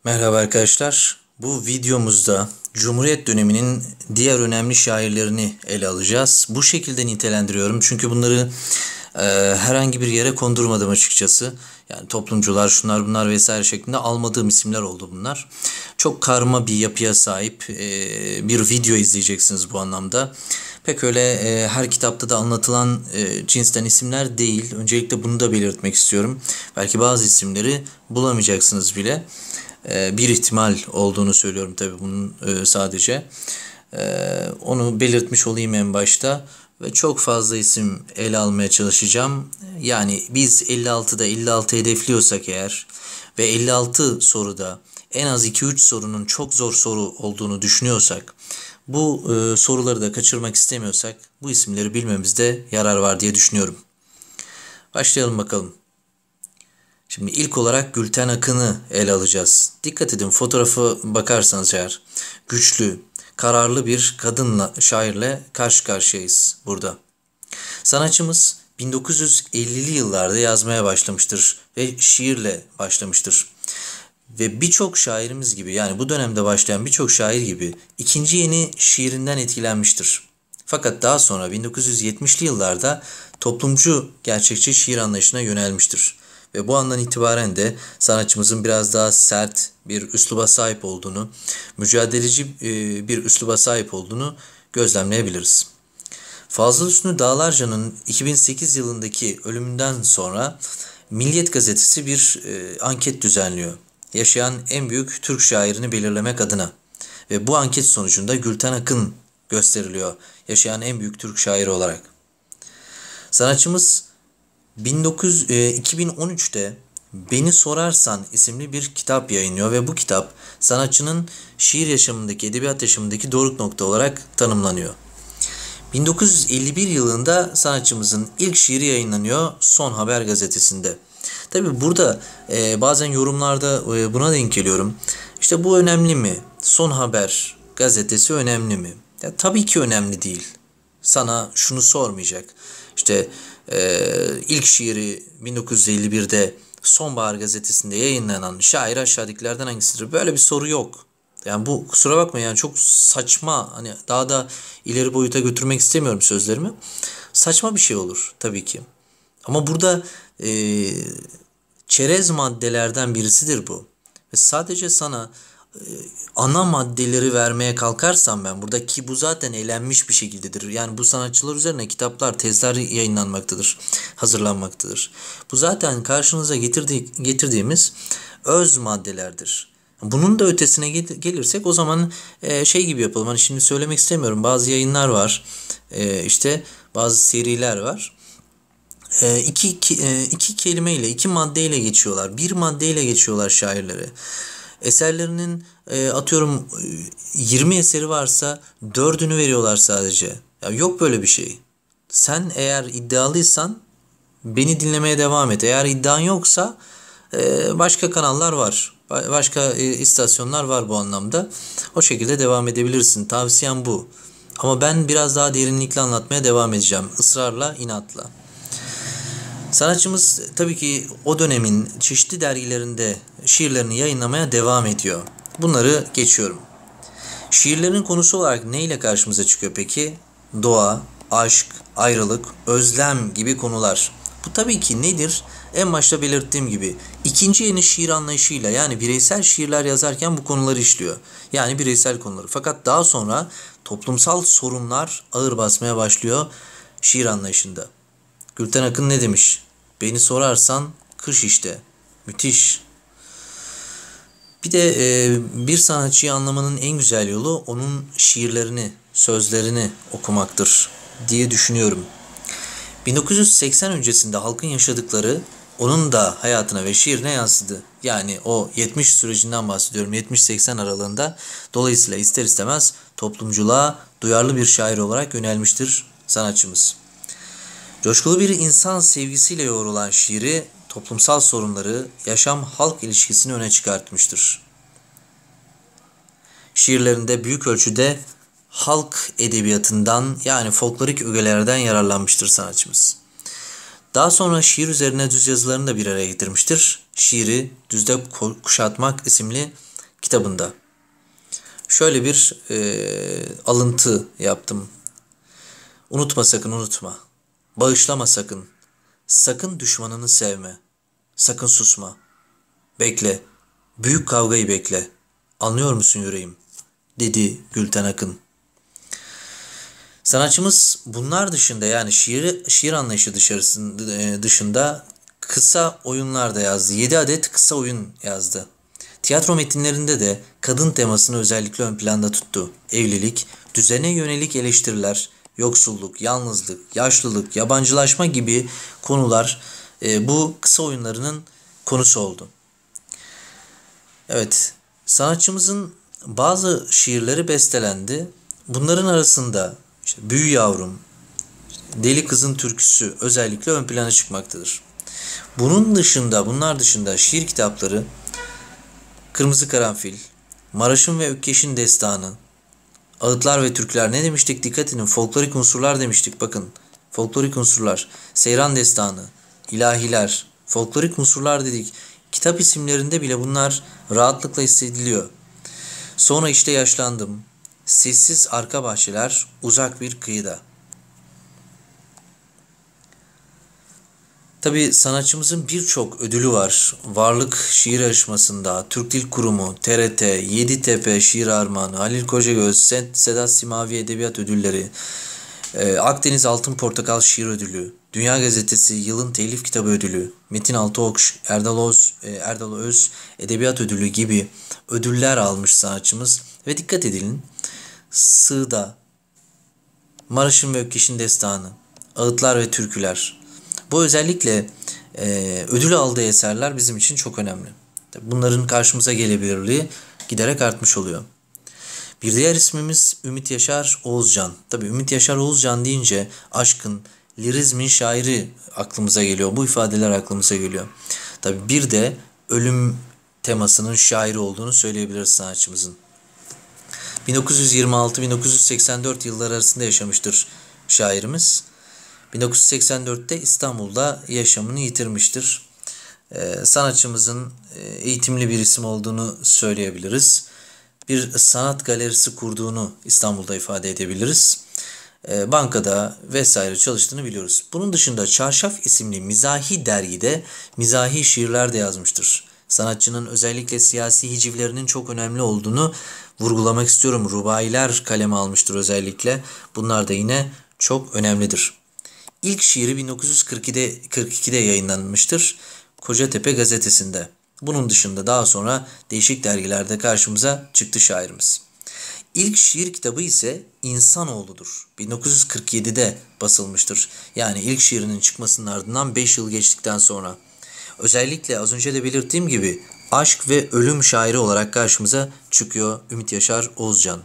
Merhaba arkadaşlar. Bu videomuzda Cumhuriyet döneminin diğer önemli şairlerini ele alacağız. Bu şekilde nitelendiriyorum çünkü bunları herhangi bir yere kondurmadım açıkçası. Yani toplumcular, şunlar bunlar vesaire şeklinde almadığım isimler oldu bunlar. Çok karma bir yapıya sahip bir video izleyeceksiniz bu anlamda. Pek öyle her kitapta da anlatılan cinsten isimler değil. Öncelikle bunu da belirtmek istiyorum. Belki bazı isimleri bulamayacaksınız bile. Bir ihtimal olduğunu söylüyorum tabii bunun sadece. Onu belirtmiş olayım en başta ve çok fazla isim ele almaya çalışacağım. Yani biz 56'da 56 hedefliyorsak eğer ve 56 soruda en az 2-3 sorunun çok zor soru olduğunu düşünüyorsak, bu soruları da kaçırmak istemiyorsak bu isimleri bilmemizde yarar var diye düşünüyorum. Başlayalım bakalım. Şimdi ilk olarak Gülten Akın'ı ele alacağız. Dikkat edin, fotoğrafı bakarsanız eğer güçlü, kararlı bir kadınla, şairle karşı karşıyayız burada. Sanatçımız 1950'li yıllarda yazmaya başlamıştır ve şiirle başlamıştır. Ve birçok şairimiz gibi, yani bu dönemde başlayan birçok şair gibi ikinci yeni şiirinden etkilenmiştir. Fakat daha sonra 1970'li yıllarda toplumcu gerçekçi şiir anlayışına yönelmiştir. Ve bu andan itibaren de sanatçımızın biraz daha sert bir üsluba sahip olduğunu, mücadeleci bir üsluba sahip olduğunu gözlemleyebiliriz. Fazıl Hüsnü Dağlarca'nın 2008 yılındaki ölümünden sonra Milliyet Gazetesi bir anket düzenliyor. Yaşayan en büyük Türk şairini belirlemek adına. Ve bu anket sonucunda Gülten Akın gösteriliyor yaşayan en büyük Türk şairi olarak. Sanatçımız 2013'te Beni Sorarsan isimli bir kitap yayınlıyor ve bu kitap sanatçının şiir yaşamındaki, edebiyat yaşamındaki doruk nokta olarak tanımlanıyor. 1951 yılında sanatçımızın ilk şiiri yayınlanıyor Son Haber gazetesinde. Tabi burada bazen yorumlarda buna denk geliyorum. İşte bu önemli mi? Son Haber gazetesi önemli mi? Ya, tabii ki önemli değil. Sana şunu sormayacak. İşte ilk şiiri 1951'de Sonbahar gazetesinde yayınlanan şair aşağıdakilerden hangisidir? Böyle bir soru yok. Yani bu, kusura bakma, yani çok saçma, hani daha da ileri boyuta götürmek istemiyorum sözlerimi. Saçma bir şey olur tabii ki. Ama burada çerez maddelerden birisidir bu. Ve sadece sana ana maddeleri vermeye kalkarsam ben burada, ki bu zaten elenmiş bir şekildedir. Yani bu sanatçılar üzerine kitaplar, tezler yayınlanmaktadır, hazırlanmaktadır. Bu zaten karşınıza getirdiğimiz öz maddelerdir. Bunun da ötesine gelirsek o zaman şey gibi yapalım. Hani şimdi söylemek istemiyorum. Bazı yayınlar var. İşte bazı seriler var. İki kelimeyle, iki maddeyle geçiyorlar. Bir maddeyle geçiyorlar şairleri. Eserlerinin atıyorum 20 eseri varsa 4'ünü veriyorlar sadece. Ya yok böyle bir şey. Sen eğer iddialıysan beni dinlemeye devam et. Eğer iddian yoksa başka kanallar var. Başka istasyonlar var bu anlamda. O şekilde devam edebilirsin. Tavsiyem bu. Ama ben biraz daha derinlikli anlatmaya devam edeceğim. Israrla, inatla. Sanatçımız tabii ki o dönemin çeşitli dergilerinde şiirlerini yayınlamaya devam ediyor. Bunları geçiyorum. Şiirlerin konusu olarak neyle karşımıza çıkıyor peki? Doğa, aşk, ayrılık, özlem gibi konular. Bu tabii ki nedir? En başta belirttiğim gibi ikinci yeni şiir anlayışıyla, yani bireysel şiirler yazarken bu konuları işliyor. Yani bireysel konuları. Fakat daha sonra toplumsal sorunlar ağır basmaya başlıyor şiir anlayışında. Gülten Akın ne demiş? Beni sorarsan kış işte. Müthiş. Bir de bir sanatçıyı anlamanın en güzel yolu onun şiirlerini, sözlerini okumaktır diye düşünüyorum. 1980 öncesinde halkın yaşadıkları onun da hayatına ve şiirine yansıdı. Yani o 70 sürecinden bahsediyorum, 70-80 aralığında. Dolayısıyla ister istemez toplumculuğa duyarlı bir şair olarak yönelmiştir sanatçımız. Coşkulu bir insan sevgisiyle yoğrulan şiiri toplumsal sorunları, yaşam-halk ilişkisini öne çıkartmıştır. Şiirlerinde büyük ölçüde halk edebiyatından, yani folklorik ögelerden yararlanmıştır sanatçımız. Daha sonra şiir üzerine düz yazılarını da bir araya getirmiştir. Şiiri Düzde Kuşatmak isimli kitabında. Şöyle bir alıntı yaptım. Unutma sakın unutma. Bağışlama sakın. Sakın düşmanını sevme. Sakın susma. Bekle. Büyük kavgayı bekle. Anlıyor musun yüreğim? Dedi Gülten Akın. Sanatçımız bunlar dışında, yani şiir anlayışı dışında kısa oyunlar da yazdı. 7 adet kısa oyun yazdı. Tiyatro metinlerinde de kadın temasını özellikle ön planda tuttu. Evlilik, düzene yönelik eleştiriler, yoksulluk, yalnızlık, yaşlılık, yabancılaşma gibi konular bu kısa oyunlarının konusu oldu. Evet, sanatçımızın bazı şiirleri bestelendi. Bunların arasında işte Büyü Yavrum, Deli Kızın Türküsü özellikle ön plana çıkmaktadır. Bunlar dışında şiir kitapları Kırmızı Karanfil, Maraş'ın ve Ökkeş'in Destanı, Ağıtlar ve Türküler, ne demiştik? Dikkat edin, folklorik unsurlar demiştik, bakın. Folklorik unsurlar, Seyran Destanı, İlahiler, folklorik unsurlar dedik. Kitap isimlerinde bile bunlar rahatlıkla hissediliyor. Sonra işte yaşlandım. Sessiz arka bahçeler, uzak bir kıyıda. Tabii sanatçımızın birçok ödülü var. Varlık şiir yarışmasında, Türk Dil Kurumu, TRT, Yeditepe Şiir Armağanı, Halil Kocagöz, Sedat Simavi Edebiyat Ödülleri, Akdeniz Altın Portakal Şiir Ödülü, Dünya Gazetesi Yılın Telif Kitabı Ödülü, Metin Altıok, Erdal Öz Edebiyat Ödülü gibi ödüller almış sanatçımız. Ve dikkat edin, Sığda, Maraş'ın ve Ökkeş'in Destanı, Ağıtlar ve Türküler. Bu özellikle ödül aldığı eserler bizim için çok önemli. Bunların karşımıza gelebilirliği giderek artmış oluyor. Bir diğer ismimiz Ümit Yaşar Oğuzcan. Tabii Ümit Yaşar Oğuzcan deyince aşkın, lirizmin şairi aklımıza geliyor. Bu ifadeler aklımıza geliyor. Tabii bir de ölüm temasının şairi olduğunu söyleyebiliriz sanatçımızın. 1926-1984 yılları arasında yaşamıştır şairimiz. 1984'te İstanbul'da yaşamını yitirmiştir. Sanatçımızın eğitimli bir isim olduğunu söyleyebiliriz. Bir sanat galerisi kurduğunu İstanbul'da ifade edebiliriz. Bankada vesaire çalıştığını biliyoruz. Bunun dışında Çarşaf isimli mizahi dergide mizahi şiirler de yazmıştır. Sanatçının özellikle siyasi hicivlerinin çok önemli olduğunu vurgulamak istiyorum. Rubailer kaleme almıştır özellikle. Bunlar da yine çok önemlidir. İlk şiiri 1942'de yayınlanmıştır Kocatepe gazetesinde. Bunun dışında daha sonra değişik dergilerde karşımıza çıktı şairimiz. İlk şiir kitabı ise İnsanoğlu'dur. 1947'de basılmıştır. Yani ilk şiirinin çıkmasının ardından 5 yıl geçtikten sonra. Özellikle az önce de belirttiğim gibi aşk ve ölüm şairi olarak karşımıza çıkıyor Ümit Yaşar Oğuzcan.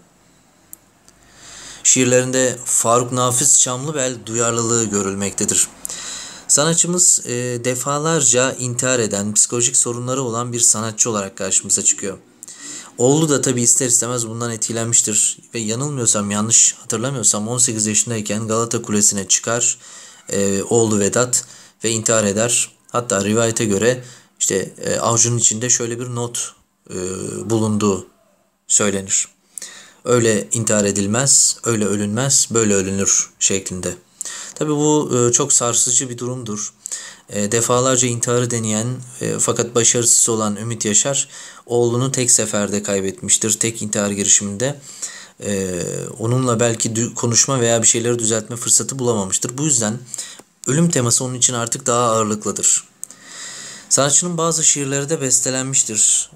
Şiirlerinde Faruk Nafiz Çamlıbel duyarlılığı görülmektedir. Sanatçımız defalarca intihar eden, psikolojik sorunları olan bir sanatçı olarak karşımıza çıkıyor. Oğlu da tabii ister istemez bundan etkilenmiştir ve yanlış hatırlamıyorsam 18 yaşındayken Galata Kulesi'ne çıkar oğlu Vedat ve intihar eder. Hatta rivayete göre işte avucunun içinde şöyle bir not bulunduğu söylenir. Öyle intihar edilmez, öyle ölünmez, böyle ölünür şeklinde. Tabii bu çok sarsıcı bir durumdur. Defalarca intiharı deneyen fakat başarısız olan Ümit Yaşar oğlunu tek seferde kaybetmiştir. Tek intihar girişiminde onunla belki konuşma veya bir şeyleri düzeltme fırsatı bulamamıştır. Bu yüzden ölüm teması onun için artık daha ağırlıklıdır. Sanatçının bazı şiirleri de bestelenmiştir.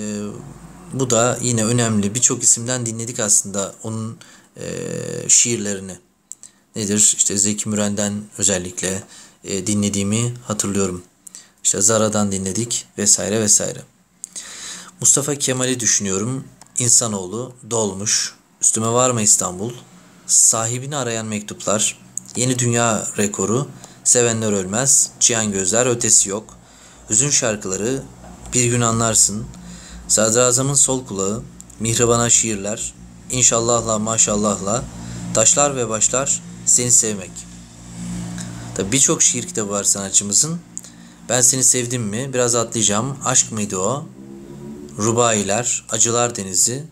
Bu da yine önemli. Birçok isimden dinledik aslında onun şiirlerini. Nedir? İşte Zeki Müren'den özellikle dinlediğimi hatırlıyorum. İşte Zara'dan dinledik vesaire vesaire. Mustafa Kemal'i düşünüyorum. İnsanoğlu, Dolmuş, Üstüme Varma İstanbul, Sahibini Arayan Mektuplar, Yeni Dünya Rekoru, Sevenler Ölmez, Cihan Gözler, Ötesi Yok, Hüzün Şarkıları, Bir Gün Anlarsın, Sadrazam'ın Sol Kulağı, Mihribana Şiirler, İnşallahla Maşallahla, Taşlar ve Başlar, Seni Sevmek. Tabii birçok şiir kitabı var sanatçımızın. Ben Seni Sevdim mi? Biraz atlayacağım. Aşk mıydı o? Rubailer, Acılar Denizi,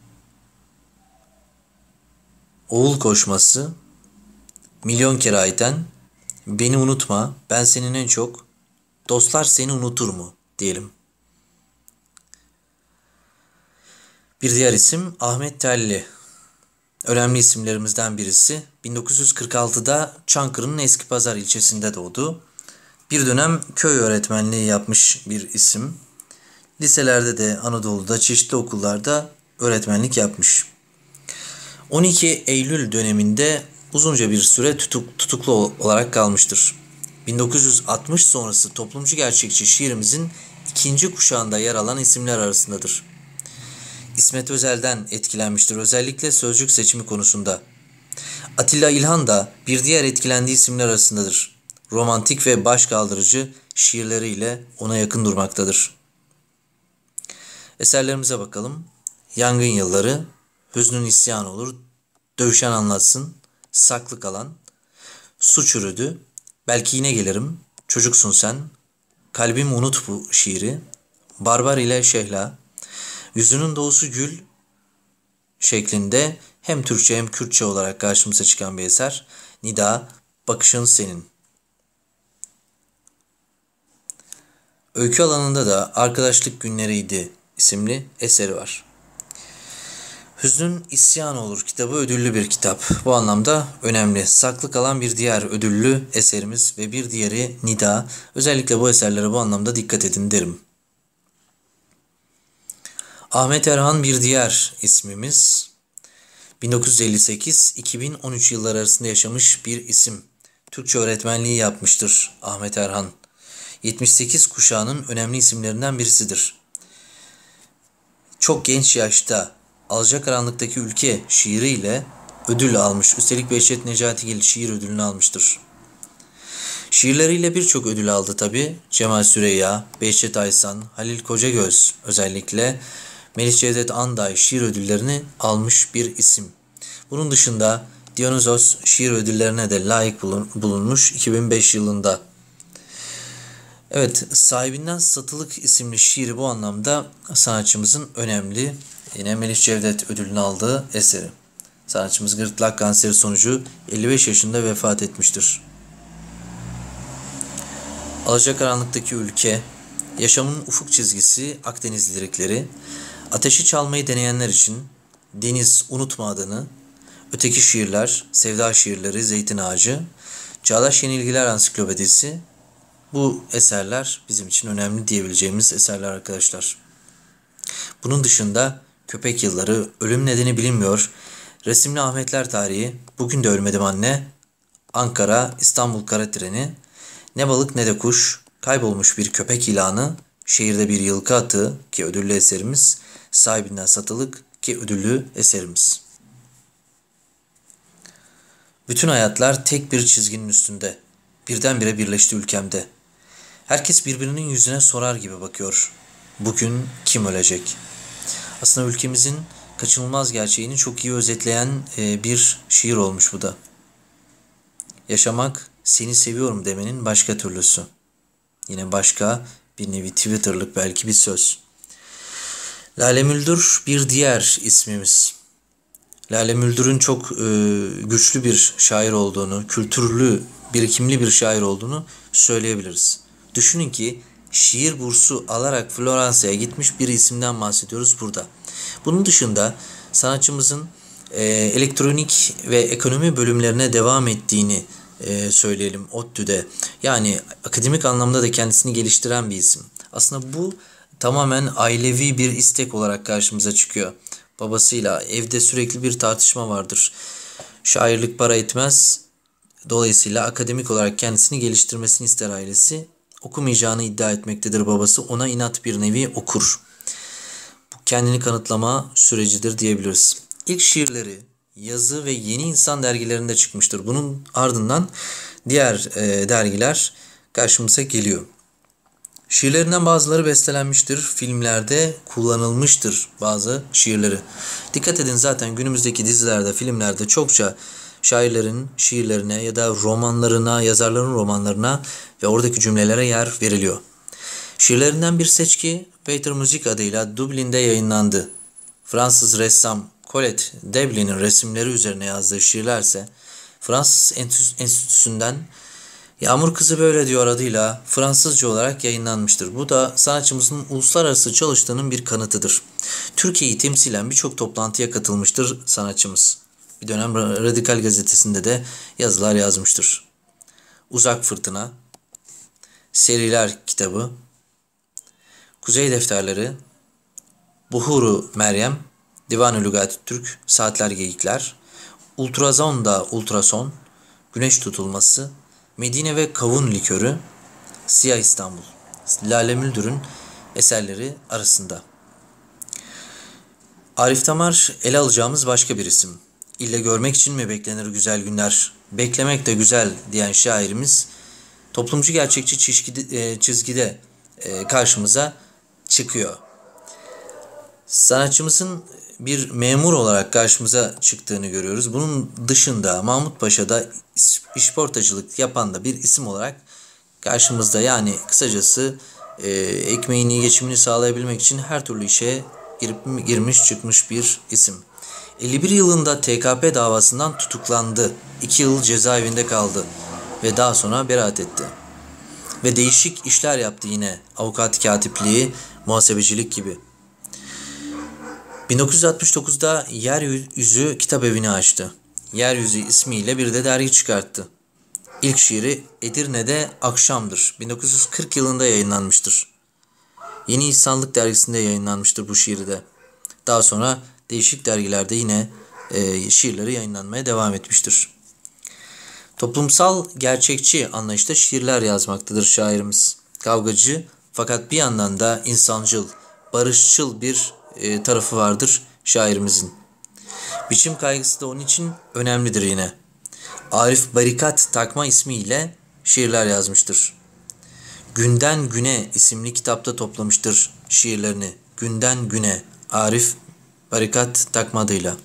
Oğul Koşması, Milyon Kere Ayten, Beni Unutma, Ben Senin En Çok, Dostlar Seni Unutur mu diyelim. Bir diğer isim Ahmet Telli. Önemli isimlerimizden birisi. 1946'da Çankırı'nın Eskipazar ilçesinde doğdu. Bir dönem köy öğretmenliği yapmış bir isim. Liselerde de Anadolu'da çeşitli okullarda öğretmenlik yapmış. 12 Eylül döneminde uzunca bir süre tutuklu olarak kalmıştır. 1960 sonrası toplumcu gerçekçi şiirimizin ikinci kuşağında yer alan isimler arasındadır. İsmet Özel'den etkilenmiştir, özellikle sözcük seçimi konusunda. Atilla İlhan da bir diğer etkilendiği isimler arasındadır. Romantik ve başkaldırıcı şiirleriyle ona yakın durmaktadır. Eserlerimize bakalım. Yangın Yılları, Hüznün İsyan Olur, Dövüşen Anlatsın, Saklı Kalan, Su Çürüdü, Belki Yine Gelirim, Çocuksun Sen, Kalbim Unut Bu şiiri, Barbar ile Şehla, Yüzünün Doğusu Gül şeklinde hem Türkçe hem Kürtçe olarak karşımıza çıkan bir eser. Nida, Bakışın Senin. Öykü alanında da Arkadaşlık Günleriydi isimli eseri var. Hüznün İsyan Olur kitabı ödüllü bir kitap. Bu anlamda önemli. Saklı kalan bir diğer ödüllü eserimiz ve bir diğeri Nida. Özellikle bu eserlere bu anlamda dikkat edin derim. Ahmet Erhan bir diğer ismimiz. 1958-2013 yılları arasında yaşamış bir isim. Türkçe öğretmenliği yapmıştır Ahmet Erhan. 78 kuşağının önemli isimlerinden birisidir. Çok genç yaşta Alacakaranlıktaki Ülke şiiriyle ödül almış. Üstelik Behçet Necatigil şiir ödülünü almıştır. Şiirleriyle birçok ödül aldı tabi. Cemal Süreyya, Behçet Aysan, Halil Kocagöz özellikle Melih Cevdet Anday şiir ödüllerini almış bir isim. Bunun dışında Dionysos şiir ödüllerine de layık bulunmuş 2005 yılında. Evet, Sahibinden Satılık isimli şiiri bu anlamda sanatçımızın önemli, yine Melih Cevdet ödülünü aldığı eseri. Sanatçımız gırtlak kanseri sonucu 55 yaşında vefat etmiştir. Alacakaranlıktaki Ülke, Yaşamın Ufuk Çizgisi, Akdeniz lirikleri, Ateşi Çalmayı Deneyenler için Deniz Unutma Adını, Öteki Şiirler, Sevda Şiirleri, Zeytin Ağacı, Çağdaş Yenilgiler Ansiklopedisi. Bu eserler bizim için önemli diyebileceğimiz eserler arkadaşlar. Bunun dışında Köpek Yılları, Ölüm Nedeni Bilinmiyor, Resimli Ahmetler Tarihi, Bugün de Ölmedim Anne, Ankara, İstanbul Kara Treni, Ne Balık Ne de Kuş, Kaybolmuş Bir Köpek İlanı, Şehirde Bir Yılkı Atı ki ödüllü eserimiz, Sahibinden Satılık ki ödüllü eserimiz. Bütün hayatlar tek bir çizginin üstünde, birdenbire birleşti ülkemde. Herkes birbirinin yüzüne sorar gibi bakıyor. Bugün kim ölecek? Aslında ülkemizin kaçınılmaz gerçeğini çok iyi özetleyen bir şiir olmuş bu da. Yaşamak, seni seviyorum demenin başka türlüsü. Yine başka bir nevi Twitter'lık belki bir söz. Lale Müldür bir diğer ismimiz. Lale Müldür'ün çok güçlü bir şair olduğunu, kültürlü, birikimli bir şair olduğunu söyleyebiliriz. Düşünün ki şiir bursu alarak Floransa'ya gitmiş bir isimden bahsediyoruz burada. Bunun dışında sanatçımızın elektronik ve ekonomi bölümlerine devam ettiğini söyleyelim ODTÜ'de. Yani akademik anlamda da kendisini geliştiren bir isim. Aslında bu tamamen ailevi bir istek olarak karşımıza çıkıyor. Babasıyla evde sürekli bir tartışma vardır. Şairlik para etmez. Dolayısıyla akademik olarak kendisini geliştirmesini ister ailesi. Okumayacağını iddia etmektedir babası. Ona inat bir nevi okur. Bu kendini kanıtlama sürecidir diyebiliriz. İlk şiirleri Yazı ve Yeni İnsan dergilerinde çıkmıştır. Bunun ardından diğer dergiler karşımıza geliyor. Şiirlerinden bazıları bestelenmiştir. Filmlerde kullanılmıştır bazı şiirleri. Dikkat edin, zaten günümüzdeki dizilerde, filmlerde çokça şairlerin şiirlerine ya da romanlarına, yazarların romanlarına ve oradaki cümlelere yer veriliyor. Şiirlerinden bir seçki Water Music adıyla Dublin'de yayınlandı. Fransız ressam Colette Deblin'in resimleri üzerine yazdığı şiirlerse Fransız Enstitüsü'nden Yağmur Kızı Böyle Diyor adıyla Fransızca olarak yayınlanmıştır. Bu da sanatçımızın uluslararası çalıştığının bir kanıtıdır. Türkiye'yi temsilen birçok toplantıya katılmıştır sanatçımız. Bir dönem Radikal Gazetesi'nde de yazılar yazmıştır. Uzak Fırtına, Seriler kitabı, Kuzey Defterleri, Buhuru Meryem, Divan-ı Lügat-ı Türk, Saatler Geyikler, Ultrazon'da Ultrason, Güneş Tutulması, Medine ve Kavun Likörü, Siyah İstanbul, Lale Müldür'ün eserleri arasında. Arif Tamar ele alacağımız başka bir isim. İlle görmek için mi beklenir güzel günler, beklemek de güzel diyen şairimiz toplumcu gerçekçi çizgide karşımıza çıkıyor. Sanatçımızın bir memur olarak karşımıza çıktığını görüyoruz. Bunun dışında Mahmut Paşa'da işportacılık yapan da bir isim olarak karşımızda. Yani kısacası ekmeğini, geçimini sağlayabilmek için her türlü işe girmiş çıkmış bir isim. 51 yılında TKP davasından tutuklandı. 2 yıl cezaevinde kaldı ve daha sonra beraat etti. Ve değişik işler yaptı yine. Avukat katipliği, muhasebecilik gibi. 1969'da Yeryüzü Kitap Evi'ni açtı. Yeryüzü ismiyle bir de dergi çıkarttı. İlk şiiri Edirne'de Akşam'dır. 1940 yılında yayınlanmıştır. Yeni İnsanlık dergisinde yayınlanmıştır bu şiiri de. Daha sonra değişik dergilerde yine şiirleri yayınlanmaya devam etmiştir. Toplumsal gerçekçi anlayışta şiirler yazmaktadır şairimiz. Kavgacı fakat bir yandan da insancıl, barışçıl bir tarafı vardır şairimizin. Biçim kaygısı da onun için önemlidir yine. Arif Barikat Takma ismiyle şiirler yazmıştır. Günden Güne isimli kitapta toplamıştır şiirlerini. Günden Güne, Arif Barikat Takma adıyla.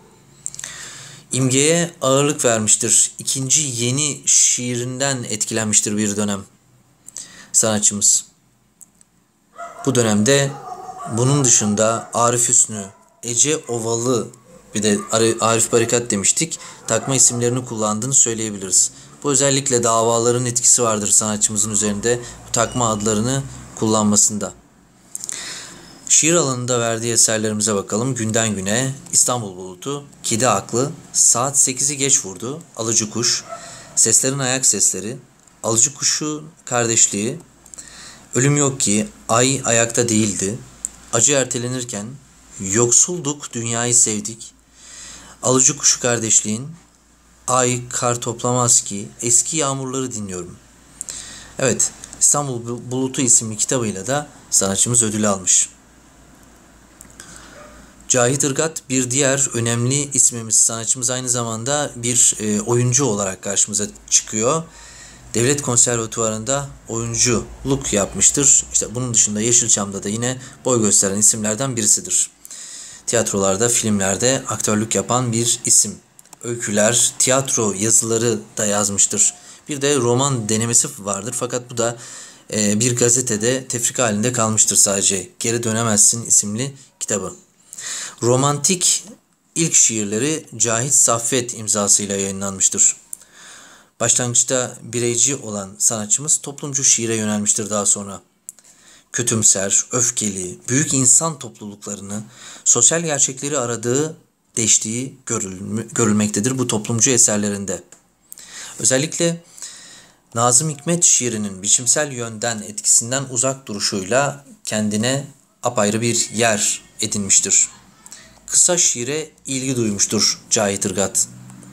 İmgeye ağırlık vermiştir. İkinci yeni şiirinden etkilenmiştir bir dönem sanatçımız. Bu dönemde bunun dışında Arif Hüsnü, Ece Ovalı, bir de Arif Barikat demiştik, takma isimlerini kullandığını söyleyebiliriz. Bu özellikle davaların etkisi vardır sanatçımızın üzerinde bu takma adlarını kullanmasında. Şiir alanında verdiği eserlerimize bakalım. Günden Güne, İstanbul Bulutu, Kedi Aklı, Saat 8'i Geç Vurdu, Alıcı Kuş, Seslerin Ayak Sesleri, Alıcı Kuş'un Kardeşliği, Ölüm Yok Ki, Ay Ayakta Değildi, Acı Ertelenirken, Yoksulduk Dünyayı Sevdik, Alıcı Kuşu Kardeşliğin, Ay Kar Toplamaz Ki, Eski Yağmurları Dinliyorum. Evet, İstanbul Bulutu isimli kitabıyla da sanatçımız ödül almış. Cahit Irgat bir diğer önemli ismimiz. Sanatçımız aynı zamanda bir oyuncu olarak karşımıza çıkıyor. Devlet Konservatuvarı'nda oyunculuk yapmıştır. İşte bunun dışında Yeşilçam'da da yine boy gösteren isimlerden birisidir. Tiyatrolarda, filmlerde aktörlük yapan bir isim. Öyküler, tiyatro yazıları da yazmıştır. Bir de roman denemesi vardır fakat bu da bir gazetede tefrika halinde kalmıştır sadece. Geri Dönemezsin isimli kitabı. Romantik ilk şiirleri Cahit Saffet imzasıyla yayınlanmıştır. Başlangıçta bireyci olan sanatçımız toplumcu şiire yönelmiştir daha sonra. Kötümser, öfkeli, büyük insan topluluklarını, sosyal gerçekleri aradığı, deştiği görülmektedir bu toplumcu eserlerinde. Özellikle Nazım Hikmet şiirinin biçimsel yönden etkisinden uzak duruşuyla kendine apayrı bir yer edinmiştir. Kısa şiire ilgi duymuştur Cahit Irgat.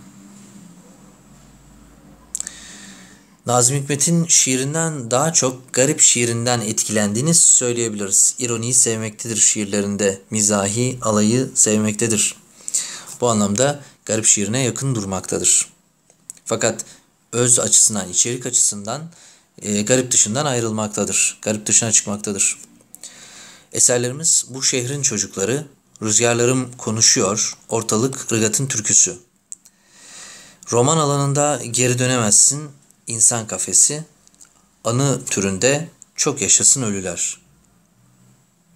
Nazım Hikmet'in şiirinden daha çok garip şiirinden etkilendiğini söyleyebiliriz. İroniyi sevmektedir şiirlerinde, mizahi alayı sevmektedir. Bu anlamda garip şiirine yakın durmaktadır. Fakat öz açısından, içerik açısından garip dışından ayrılmaktadır. Garip dışına çıkmaktadır. Eserlerimiz Bu Şehrin Çocukları, Rüzgarlarım Konuşuyor, Ortalık Irgat'ın Türküsü. Roman alanında Geri Dönemezsin, İnsan Kafesi, anı türünde Çok Yaşasın Ölüler.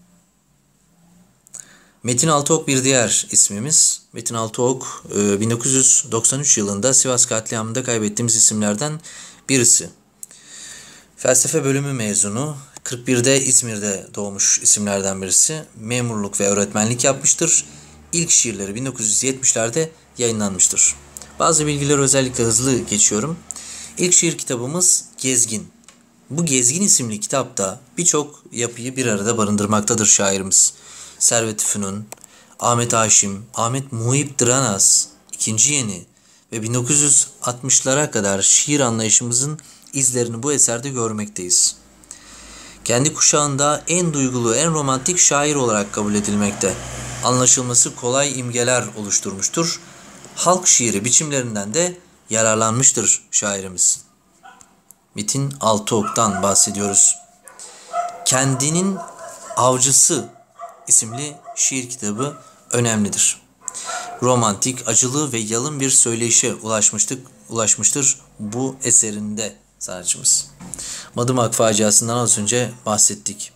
Metin Altıok bir diğer ismimiz. Metin Altıok 1993 yılında Sivas katliamında kaybettiğimiz isimlerden birisi. Felsefe bölümü mezunu. 41'de İzmir'de doğmuş isimlerden birisi. Memurluk ve öğretmenlik yapmıştır. İlk şiirleri 1970'lerde yayınlanmıştır. Bazı bilgileri özellikle hızlı geçiyorum. İlk şiir kitabımız Gezgin. Bu Gezgin isimli kitapta birçok yapıyı bir arada barındırmaktadır şairimiz. Servet-i Fünun, Ahmet Haşim, Ahmet Muhip Dıranas, İkinci Yeni ve 1960'lara kadar şiir anlayışımızın izlerini bu eserde görmekteyiz. Kendi kuşağında en duygulu, en romantik şair olarak kabul edilmekte. Anlaşılması kolay imgeler oluşturmuştur. Halk şiiri biçimlerinden de yararlanmıştır şairimiz. Metin Altıok'tan bahsediyoruz. Kendinin Avcısı isimli şiir kitabı önemlidir. Romantik, acılı ve yalın bir söyleyişe ulaşmıştır bu eserinde sanatçımız. Madımak faciasından az önce bahsettik.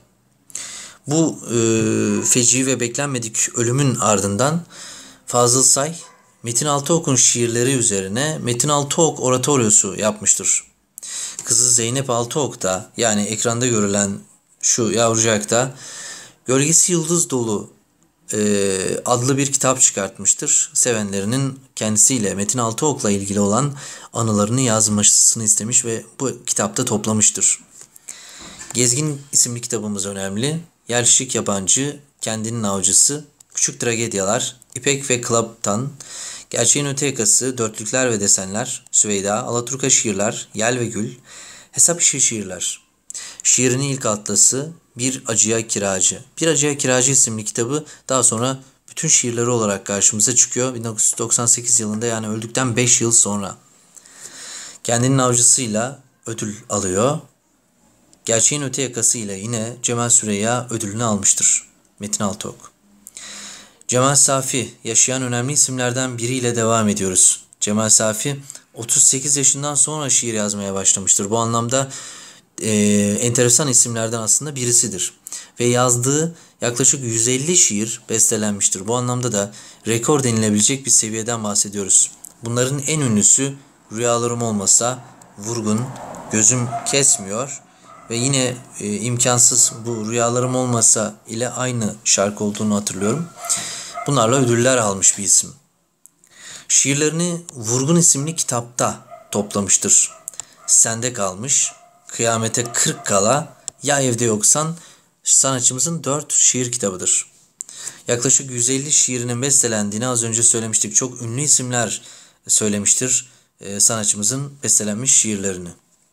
Bu feci ve beklenmedik ölümün ardından Fazıl Say, Metin Altıok'un şiirleri üzerine Metin Altıok oratoryosu yapmıştır. Kızı Zeynep Altıok da, yani ekranda görülen şu yavrucak da Gölgesi Yıldız Dolu adlı bir kitap çıkartmıştır. Sevenlerinin kendisiyle Metin Altıok'la ilgili olan anılarını yazmasını istemiş ve bu kitapta toplamıştır. Gezgin isimli kitabımız önemli. Yerleşik Yabancı, Kendinin Avcısı, Küçük Tragedyalar, İpek ve Klaptan, Gerçeğin Öte Yakası, Dörtlükler ve Desenler, Süveyda, Alaturka Şiirler, Yel ve Gül, Hesap İşi Şiirler. Şiirinin ilk atlası Bir Acıya Kiracı. Bir Acıya Kiracı isimli kitabı daha sonra bütün şiirleri olarak karşımıza çıkıyor. 1998 yılında, yani öldükten 5 yıl sonra. Kendinin Avcısıyla ödül alıyor. Gerçeğin Öte Yakası ile yine Cemal Süreyya ödülünü almıştır Metin Altıok. Cemal Safi, yaşayan önemli isimlerden biriyle devam ediyoruz. Cemal Safi 38 yaşından sonra şiir yazmaya başlamıştır. Bu anlamda enteresan isimlerden aslında birisidir. Ve yazdığı yaklaşık 150 şiir bestelenmiştir. Bu anlamda da rekor denilebilecek bir seviyeden bahsediyoruz. Bunların en ünlüsü Rüyalarım Olmasa, Vurgun, Gözüm Kesmiyor ve yine imkansız, bu Rüyalarım Olmasa ile aynı şarkı olduğunu hatırlıyorum. Bunlarla ödüller almış bir isim. Şiirlerini Vurgun isimli kitapta toplamıştır. Sende Kalmış, Kıyamete 40 Kala, Ya Evde Yoksan sanatçımızın 4 şiir kitabıdır. Yaklaşık 150 şiirinin bestelendiğini az önce söylemiştik. Çok ünlü isimler söylemiştir sanatçımızın bestelenmiş şiirlerini.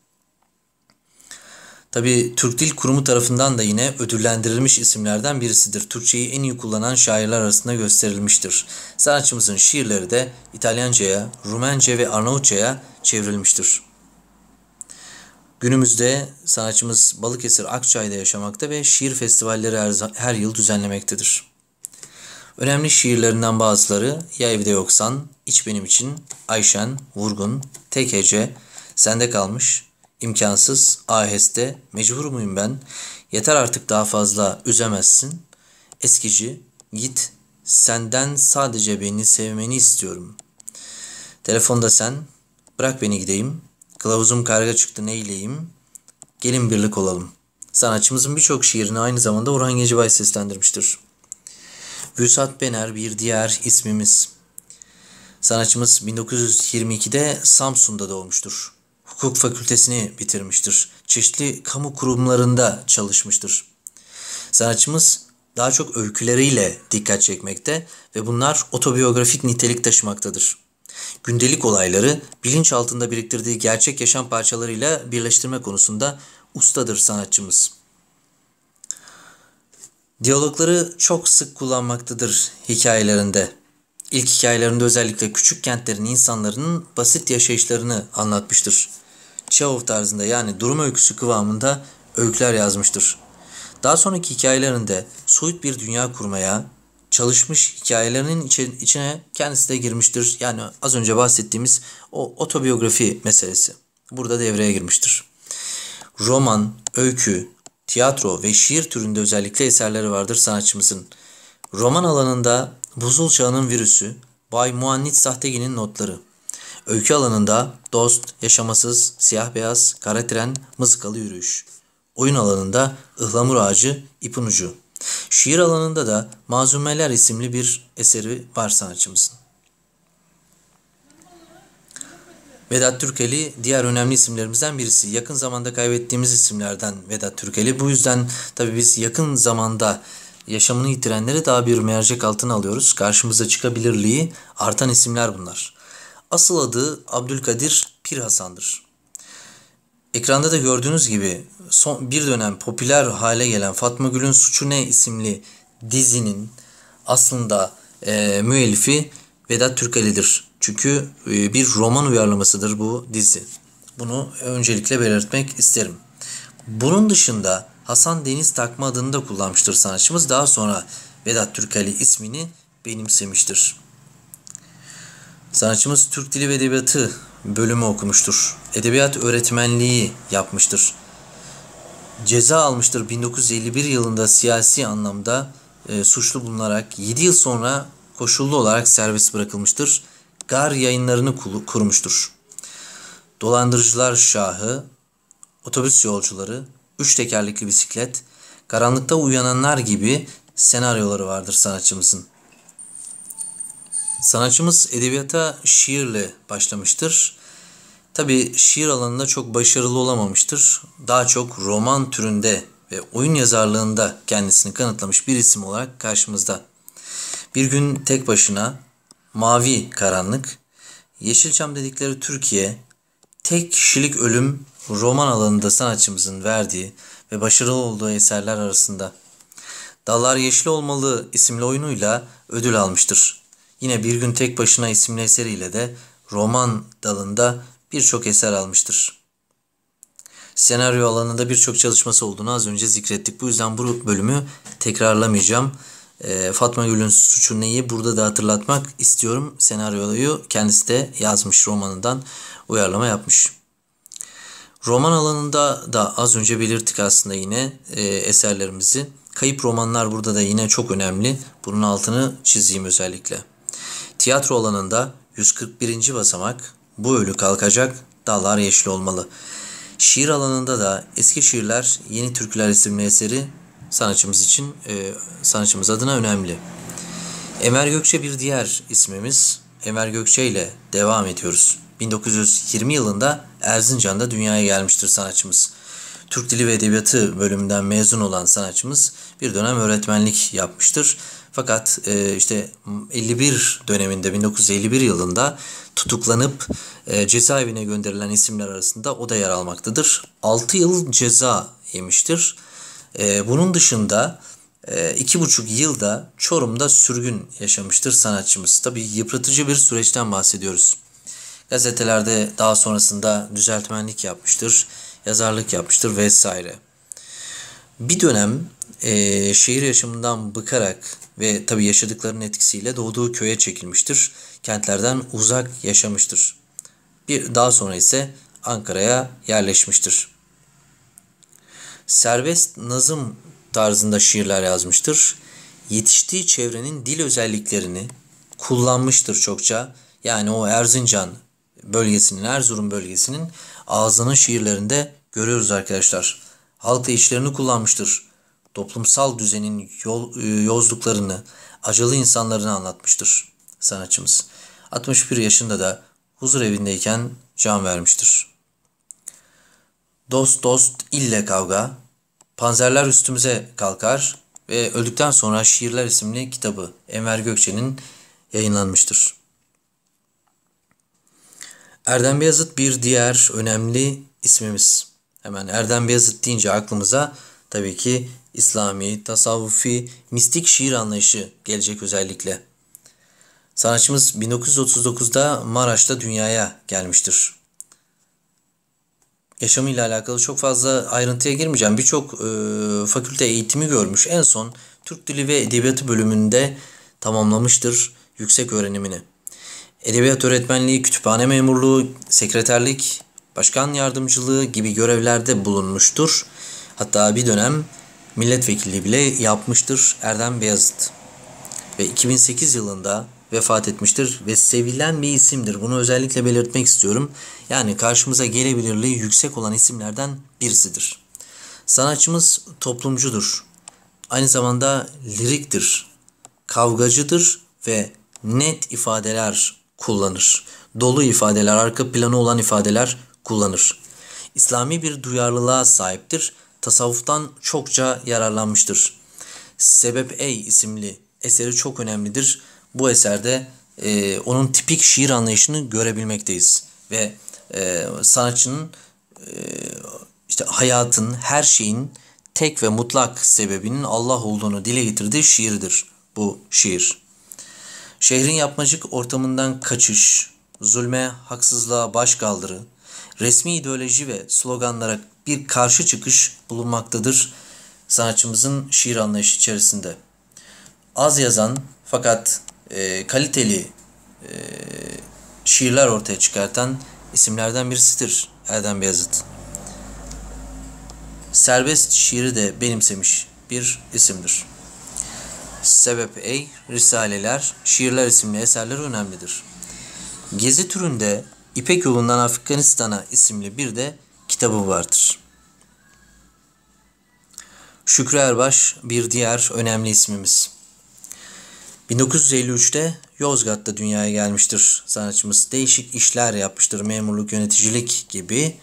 Tabii Türk Dil Kurumu tarafından da yine ödüllendirilmiş isimlerden birisidir. Türkçeyi en iyi kullanan şairler arasında gösterilmiştir. Sanatçımızın şiirleri de İtalyanca'ya, Rumence ve Arnavutça'ya çevrilmiştir. Günümüzde sanatçımız Balıkesir Akçay'da yaşamakta ve şiir festivalleri her yıl düzenlemektedir. Önemli şiirlerinden bazıları Ya Evde Yoksan, İç Benim İçin, Ayşen, Vurgun, Tek Hece, Sende Kalmış, İmkansız, Aheste, Mecbur Muyum Ben, Yeter Artık Daha Fazla Üzemezsin, Eskici, Git, Senden Sadece Beni Sevmeni İstiyorum, Telefonda Sen, Bırak Beni Gideyim, Kılavuzum Karga Çıktı Neyleyim, Gelin Birlik Olalım. Sanatçımızın birçok şiirini aynı zamanda Orhan Gencebay seslendirmiştir. Vüsat Bener bir diğer ismimiz. Sanatçımız 1922'de Samsun'da doğmuştur. Hukuk fakültesini bitirmiştir. Çeşitli kamu kurumlarında çalışmıştır. Sanatçımız daha çok öyküleriyle dikkat çekmekte ve bunlar otobiyografik nitelik taşımaktadır. Gündelik olayları bilinç altında biriktirdiği gerçek yaşam parçalarıyla birleştirme konusunda ustadır sanatçımız. Diyalogları çok sık kullanmaktadır hikayelerinde. İlk hikayelerinde özellikle küçük kentlerin insanların basit yaşayışlarını anlatmıştır. Çehov tarzında, yani durum öyküsü kıvamında öyküler yazmıştır. Daha sonraki hikayelerinde soyut bir dünya kurmaya çalışmış, hikayelerinin içine kendisi de girmiştir. Yani az önce bahsettiğimiz o otobiyografi meselesi burada devreye girmiştir. Roman, öykü, tiyatro ve şiir türünde özellikle eserleri vardır sanatçımızın. Roman alanında Buzul Çağı'nın virüsü, Bay Muannit Sahtegi'nin notları. Öykü alanında Dost, Yaşamasız, Siyah Beyaz, Kara Tren, Mızıkalı Yürüyüş. Oyun alanında Ihlamur Ağacı, İpin Ucu. Şiir alanında da Mazumeler isimli bir eseri var sanatçımızın. Vedat Türkeli diğer önemli isimlerimizden birisi. Yakın zamanda kaybettiğimiz isimlerden Vedat Türkeli. Bu yüzden tabii biz yakın zamanda yaşamını yitirenleri daha bir mercek altına alıyoruz. Karşımıza çıkabilirliği artan isimler bunlar. Asıl adı Abdülkadir Pir Hasan'dır. Ekranda da gördüğünüz gibi son bir dönem popüler hale gelen Fatma Gül'ün Suçu Ne isimli dizinin aslında müellifi Vedat Türkeli'dir. Çünkü bir roman uyarlamasıdır bu dizi. Bunu öncelikle belirtmek isterim. Bunun dışında Hasan Deniz Takma adını da kullanmıştır sanatçımız. Daha sonra Vedat Türkeli ismini benimsemiştir. Sanatçımız Türk Dili ve Edebiyatı bölümü okumuştur. Edebiyat öğretmenliği yapmıştır. Ceza almıştır 1951 yılında siyasi anlamda suçlu bulunarak 7 yıl sonra koşullu olarak serbest bırakılmıştır. Gar yayınlarını kurmuştur. Dolandırıcılar Şahı, Otobüs Yolcuları, Üç Tekerlekli Bisiklet, Karanlıkta Uyananlar gibi senaryoları vardır sanatçımızın. Sanatçımız edebiyata şiirle başlamıştır. Tabii şiir alanında çok başarılı olamamıştır. Daha çok roman türünde ve oyun yazarlığında kendisini kanıtlamış bir isim olarak karşımızda. Bir Gün Tek Başına, Mavi Karanlık, Yeşilçam Dedikleri Türkiye, Tek Kişilik Ölüm roman alanında sanatçımızın verdiği ve başarılı olduğu eserler arasında. Dallar Yeşil Olmalı isimli oyunuyla ödül almıştır. Yine Bir Gün Tek Başına isimli eseriyle de roman dalında birçok eser almıştır. Senaryo alanında birçok çalışması olduğunu az önce zikrettik. Bu yüzden bu bölümü tekrarlamayacağım. Fatma Gül'ün Suçu Ne'yi burada da hatırlatmak istiyorum. Senaryoyu kendisi de yazmış, romanından uyarlama yapmış. Roman alanında da az önce belirttik aslında yine eserlerimizi. Kayıp romanlar burada da yine çok önemli. Bunun altını çizeyim özellikle. Tiyatro alanında 141. basamak, Bu Ölü Kalkacak, Dallar Yeşil Olmalı. Şiir alanında da Eski Şiirler, Yeni Türküler isimli eseri sanatçımız için, sanatçımız adına önemli. Enver Gökçe bir diğer ismimiz. Enver Gökçe ile devam ediyoruz. 1920 yılında Erzincan'da dünyaya gelmiştir sanatçımız. Türk Dili ve Edebiyatı bölümünden mezun olan sanatçımız bir dönem öğretmenlik yapmıştır. Fakat işte 51 döneminde 1951 yılında tutuklanıp cezaevine gönderilen isimler arasında o da yer almaktadır. 6 yıl ceza yemiştir. Bunun dışında 2,5 yılda Çorum'da sürgün yaşamıştır sanatçımız. Tabii yıpratıcı bir süreçten bahsediyoruz. Gazetelerde daha sonrasında düzeltmenlik yapmıştır, yazarlık yapmıştır vesaire. Bir dönem şehir yaşamından bıkarak ve tabii yaşadıklarının etkisiyle doğduğu köye çekilmiştir. Kentlerden uzak yaşamıştır. Daha sonra ise Ankara'ya yerleşmiştir. Serbest nazım tarzında şiirler yazmıştır. Yetiştiği çevrenin dil özelliklerini kullanmıştır çokça. Yani o Erzincan bölgesinin, Erzurum bölgesinin ağzının şiirlerinde görüyoruz arkadaşlar. Halk deyişlerini kullanmıştır. Toplumsal düzenin yozluklarını, acılı insanlarını anlatmıştır sanatçımız. 61 yaşında da huzur evindeyken can vermiştir. Dost dost ille kavga, Panzerler Üstümüze Kalkar ve Öldükten Sonra Şiirler isimli kitabı Enver Gökçe'nin yayınlanmıştır. Erdem Beyazıt bir diğer önemli ismimiz. Hemen Erdem Beyazıt deyince aklımıza tabii ki İslami, tasavvufi, mistik şiir anlayışı gelecek özellikle. Sanatçımız 1939'da Maraş'ta dünyaya gelmiştir. Yaşamıyla alakalı çok fazla ayrıntıya girmeyeceğim. Birçok fakülte eğitimi görmüş. En son Türk Dili ve Edebiyatı bölümünde tamamlamıştır yüksek öğrenimini. Edebiyat öğretmenliği, kütüphane memurluğu, sekreterlik, başkan yardımcılığı gibi görevlerde bulunmuştur. Hatta bir dönem milletvekilliği bile yapmıştır Erdem Beyazıt. ve 2008 yılında vefat etmiştir ve sevilen bir isimdir. Bunu özellikle belirtmek istiyorum. Yani karşımıza gelebilirliği yüksek olan isimlerden birisidir. Sanatçımız toplumcudur. Aynı zamanda liriktir, kavgacıdır ve net ifadeler kullanır. Dolu ifadeler, arka planı olan ifadeler kullanır. İslami bir duyarlılığa sahiptir. Tasavvuftan çokça yararlanmıştır. Sebep Ey isimli eseri çok önemlidir. Bu eserde onun tipik şiir anlayışını görebilmekteyiz. Ve sanatçının işte hayatın, her şeyin tek ve mutlak sebebinin Allah olduğunu dile getirdiği şiirdir bu şiir. Şehrin yapmacık ortamından kaçış, zulme, haksızlığa başkaldırı, resmi ideoloji ve sloganlara bir karşı çıkış bulunmaktadır sanatçımızın şiir anlayışı içerisinde. Az yazan fakat kaliteli şiirler ortaya çıkartan isimlerden birisidir Erdem Beyazıt. Serbest şiiri de benimsemiş bir isimdir. Sebep Ey, Risaleler, Şiirler isimli eserleri önemlidir. Gezi türünde İpek Yolundan Afganistan'a isimli bir de kitabı vardır. Şükrü Erbaş bir diğer önemli ismimiz. 1953'te Yozgat'ta dünyaya gelmiştir sanatçımız. Değişik işler yapmıştır, memurluk, yöneticilik gibi.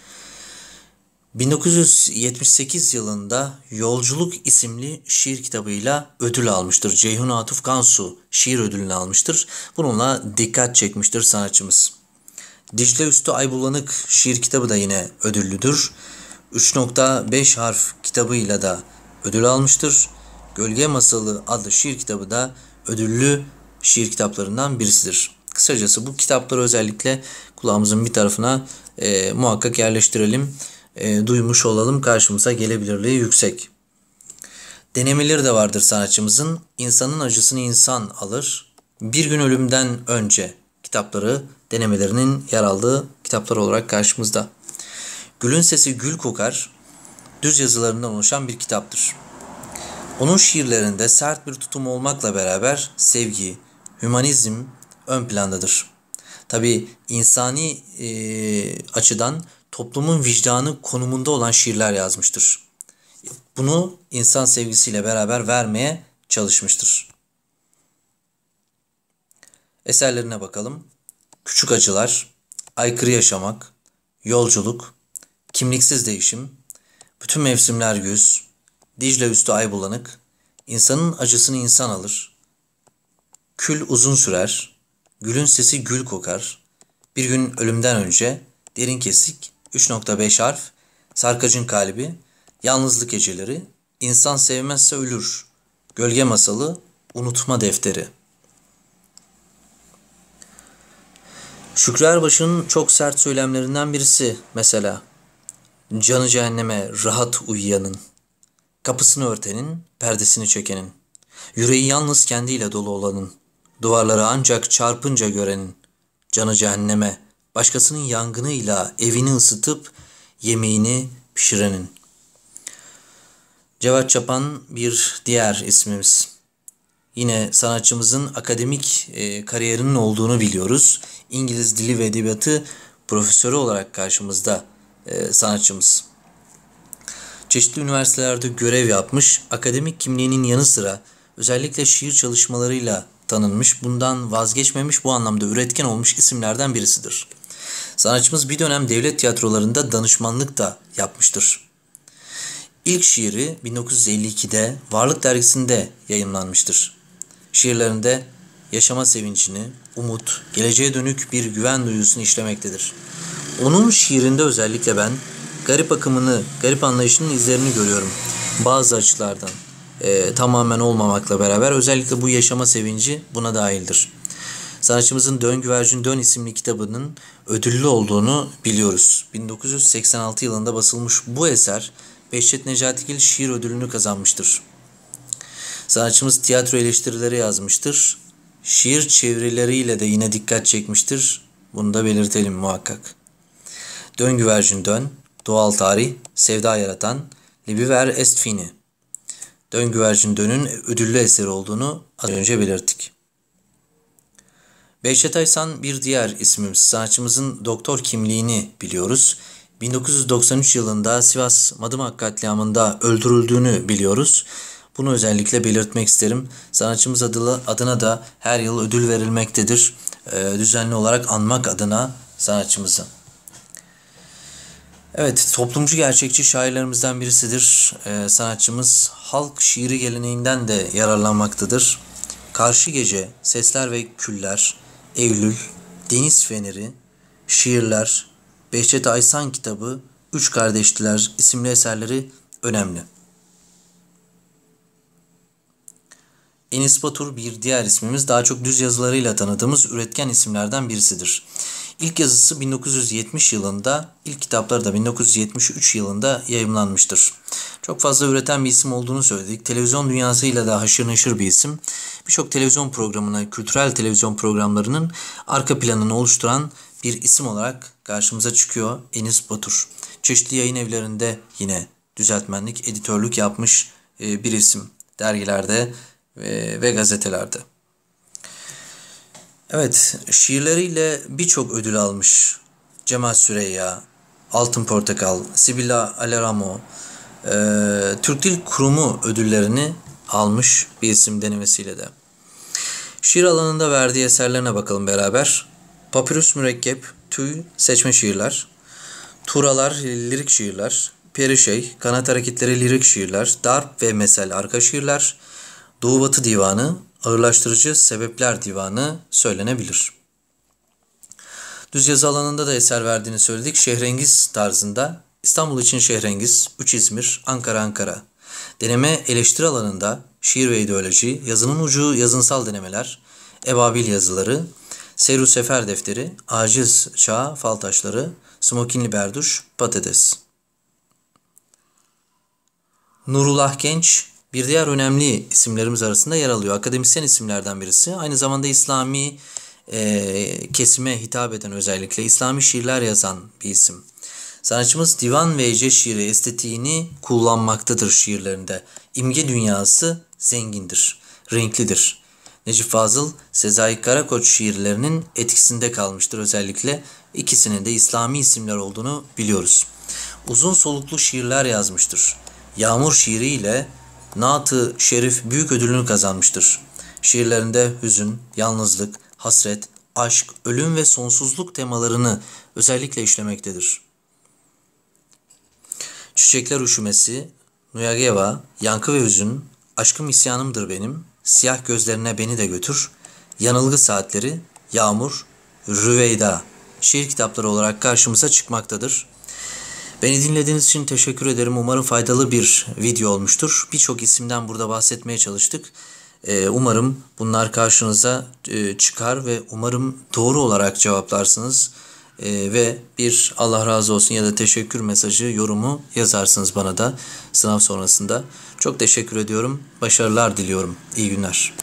1978 yılında Yolculuk isimli şiir kitabıyla ödül almıştır. Ceyhun Atuf Kansu şiir ödülünü almıştır. Bununla dikkat çekmiştir sanatçımız. Dicle Üstü Aybulanık şiir kitabı da yine ödüllüdür. 3.5 harf kitabıyla da ödül almıştır. Gölge Masalı adlı şiir kitabı da ödüllü şiir kitaplarından birisidir. Kısacası bu kitapları özellikle kulağımızın bir tarafına muhakkak yerleştirelim. Duymuş olalım, karşımıza gelebilirliği yüksek. Denemeleri de vardır sanatçımızın. İnsanın acısını insan alır. Bir gün ölümden önce kitapları denemelerinin yer aldığı kitaplar olarak karşımızda. Gülün Sesi Gül Kokar düz yazılarından oluşan bir kitaptır. Onun şiirlerinde sert bir tutum olmakla beraber sevgi, hümanizm ön plandadır. Tabii insani açıdan toplumun vicdanı konumunda olan şiirler yazmıştır. Bunu insan sevgisiyle beraber vermeye çalışmıştır. Eserlerine bakalım. Küçük Acılar, Aykırı Yaşamak, Yolculuk, Kimliksiz Değişim, Bütün Mevsimler Güz, Dicle Üstü Aybulanık, İnsanın Acısını İnsan Alır, Kül Uzun Sürer, Gülün Sesi Gül Kokar, Bir Gün Ölümden Önce, Derin Kesik, 3.5 harf, Sarkacın Kalbi, Yalnızlık Geceleri, İnsan Sevmezse Ölür, Gölge Masalı, Unutma Defteri. Şükrü Erbaş'ın çok sert söylemlerinden birisi mesela. Canı cehenneme rahat uyuyanın, kapısını örtenin, perdesini çekenin, yüreği yalnız kendiyle dolu olanın, duvarları ancak çarpınca görenin, canı cehenneme başkasının yangınıyla evini ısıtıp yemeğini pişirenin. Cevat Çapan bir diğer ismimiz. Yine sanatçımızın akademik kariyerinin olduğunu biliyoruz. İngiliz Dili ve Edebiyatı profesörü olarak karşımızda sanatçımız. Çeşitli üniversitelerde görev yapmış, akademik kimliğinin yanı sıra özellikle şiir çalışmalarıyla tanınmış, bundan vazgeçmemiş, bu anlamda üretken olmuş isimlerden birisidir. Sanatçımız bir dönem devlet tiyatrolarında danışmanlık da yapmıştır. İlk şiiri 1952'de Varlık Dergisi'nde yayımlanmıştır. Şiirlerinde yaşama sevincini, umut, geleceğe dönük bir güven duygusunu işlemektedir. Onun şiirinde özellikle ben garip akımını, garip anlayışının izlerini görüyorum. Bazı açılardan tamamen olmamakla beraber özellikle bu yaşama sevinci buna dahildir. Sanatçımızın Dön Güvercin Dön isimli kitabının ödüllü olduğunu biliyoruz. 1986 yılında basılmış bu eser Behçet Necatigil şiir ödülünü kazanmıştır. Sanatçımız tiyatro eleştirileri yazmıştır. Şiir çevirileriyle de yine dikkat çekmiştir. Bunu da belirtelim muhakkak. Dön Güvercin Dön, Doğal Tarih, Sevda Yaratan, Libiver Est Fini. Dön Güvercin Dön'ün ödüllü eseri olduğunu az önce belirttik. Behçet Aysan bir diğer ismimiz. Sanatçımızın doktor kimliğini biliyoruz. 1993 yılında Sivas Madımak katliamında öldürüldüğünü biliyoruz. Bunu özellikle belirtmek isterim. Sanatçımız adına da her yıl ödül verilmektedir. Düzenli olarak anmak adına sanatçımızı. Evet, toplumcu gerçekçi şairlerimizden birisidir. Sanatçımız halk şiiri geleneğinden de yararlanmaktadır. Karşı Gece, Sesler ve Küller, Eylül, Deniz Feneri, Şiirler, Behçet Aysan kitabı, Üç Kardeştiler isimli eserleri önemli. Enis Batur bir diğer ismimiz, daha çok düz yazılarıyla tanıdığımız üretken isimlerden birisidir. İlk yazısı 1970 yılında, ilk kitapları da 1973 yılında yayımlanmıştır. Çok fazla üreten bir isim olduğunu söyledik. Televizyon dünyasıyla da haşır neşir bir isim. Birçok televizyon programına, kültürel televizyon programlarının arka planını oluşturan bir isim olarak karşımıza çıkıyor Enis Batur. Çeşitli yayın evlerinde yine düzeltmenlik, editörlük yapmış bir isim. Dergilerde ve gazetelerde. Evet, şiirleriyle birçok ödül almış. Cemal Süreyya, Altın Portakal, Sibilla Aleramo, Türk Dil Kurumu ödüllerini almış bir isim denemesiyle de. Şiir alanında verdiği eserlerine bakalım beraber. Papyrus Mürekkep, Tüy, Seçme Şiirler, Turalar, Lirik Şiirler, Perişey, Kanat Hareketleri Lirik Şiirler, Darp ve Mesel Arka Şiirler, Doğu Batı Divanı, Ağırlaştırıcı Sebepler Divanı söylenebilir. Düz yazı alanında da eser verdiğini söyledik. Şehrengiz tarzında İstanbul için Şehrengiz, 3 İzmir, Ankara. Deneme eleştiri alanında şiir ve ideoloji, yazının ucu yazınsal denemeler, ebabil yazıları, Seyru Sefer Defteri, Aciz Çağ Fal Taşları, Smokinli Berduş, Patates. Nurullah Genç bir diğer önemli isimlerimiz arasında yer alıyor. Akademisyen isimlerden birisi. Aynı zamanda İslami kesime hitap eden, özellikle İslami şiirler yazan bir isim. Sanatçımız divan ve hece şiiri estetiğini kullanmaktadır şiirlerinde. İmge dünyası zengindir, renklidir. Necip Fazıl, Sezai Karakoç şiirlerinin etkisinde kalmıştır özellikle. İkisinin de İslami isimler olduğunu biliyoruz. Uzun soluklu şiirler yazmıştır. Yağmur şiiriyle Naat-ı Şerif büyük ödülünü kazanmıştır. Şiirlerinde hüzün, yalnızlık, hasret, aşk, ölüm ve sonsuzluk temalarını özellikle işlemektedir. Çiçekler Üşümesi, Nuyageva, Yankı ve Hüzün, Aşkım İsyanımdır Benim, Siyah Gözlerine Beni de Götür, Yanılgı Saatleri, Yağmur, Rüveyda şiir kitapları olarak karşımıza çıkmaktadır. Beni dinlediğiniz için teşekkür ederim. Umarım faydalı bir video olmuştur. Birçok isimden burada bahsetmeye çalıştık. Umarım bunlar karşınıza çıkar ve umarım doğru olarak cevaplarsınız. Ve bir Allah razı olsun ya da teşekkür mesajı, yorumu yazarsınız bana da sınav sonrasında. Çok teşekkür ediyorum. Başarılar diliyorum. İyi günler.